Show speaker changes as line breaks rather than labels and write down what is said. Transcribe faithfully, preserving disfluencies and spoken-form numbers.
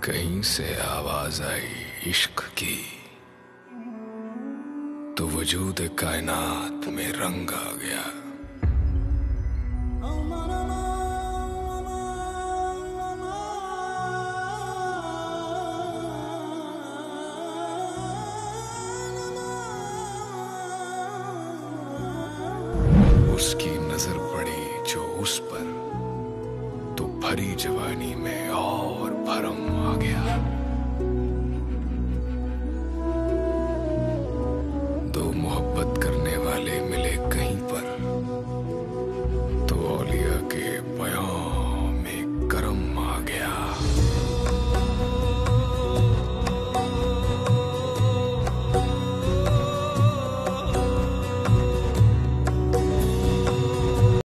कहीं से आवाज आई इश्क की, तो वजूद कायनात में रंग आ गया। उसकी नजर पड़ी जो उस पर, तो भरी जवानी में और भरम आ गया।